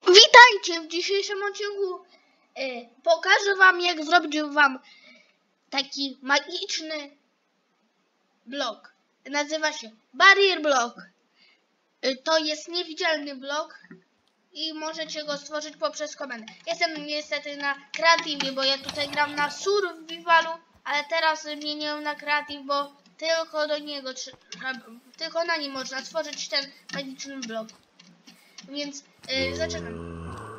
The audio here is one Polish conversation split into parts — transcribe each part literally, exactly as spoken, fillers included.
Witajcie w dzisiejszym odcinku. Yy, pokażę wam, jak zrobić wam taki magiczny blok. Nazywa się Barrier Block. Yy, to jest niewidzialny blok i możecie go stworzyć poprzez komendę. Jestem niestety na kreatywie, bo ja tutaj gram na survivalu, ale teraz zmieniłem na kreatyw, bo tylko do niego tylko na nim można stworzyć ten magiczny blok. Więc yy, zaczynamy.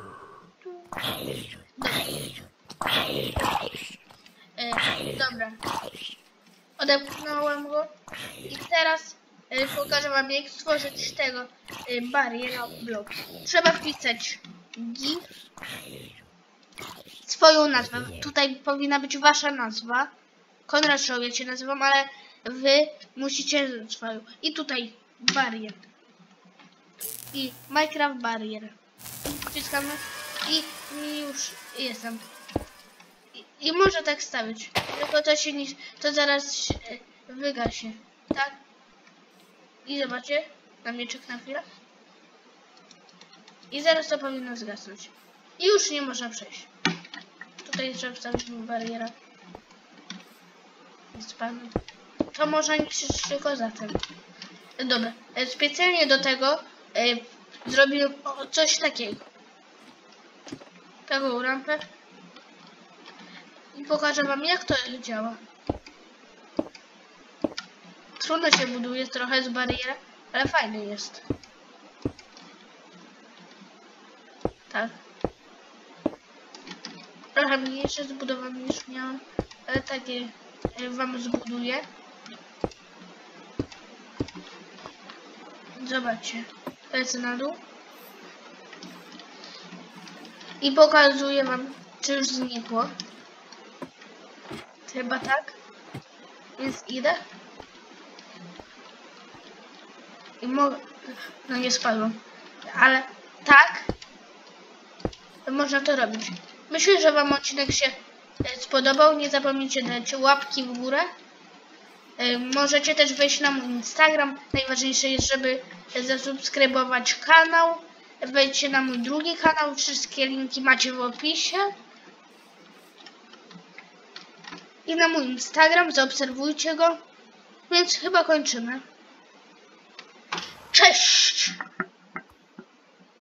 E, dobra. Odepchnąłem go i teraz e, pokażę wam, jak stworzyć tego e, Barrier Block. Trzeba wpisać G, swoją nazwę. Tutaj powinna być wasza nazwa. Konrad Show, ja się nazywam, ale wy musicie swoją. I tutaj Barrier. I Minecraft Barrier. Wciskamy i, i już jestem. I, I może tak stawić. Tylko to się nie, to zaraz się wygasi. Tak? I zobaczcie. Na mieczek na chwilę. I zaraz to powinno zgasnąć. I już nie można przejść. Tutaj trzeba wstawić barierę. Spamy. To można niszczyć tylko za tym. Dobra. Specjalnie do tego e, zrobiłem coś takiego. Taką rampę. I pokażę wam, jak to działa. Trudno się buduje trochę z barierą, ale fajny jest. Tak. Trochę mniejsze zbudowane niż miałem, ale takie wam zbuduję. Zobaczcie. Lecę na dół. I pokazuję wam, czy już znikło. Chyba tak. Więc idę. I mogę... No nie spadłem. Ale tak. Można to robić. Myślę, że wam odcinek się spodobał. Nie zapomnijcie dać łapki w górę. Możecie też wejść na mój Instagram. Najważniejsze jest, żeby zasubskrybować kanał. Wejdźcie na mój drugi kanał. Wszystkie linki macie w opisie. I na mój Instagram. Zaobserwujcie go. Więc chyba kończymy. Cześć!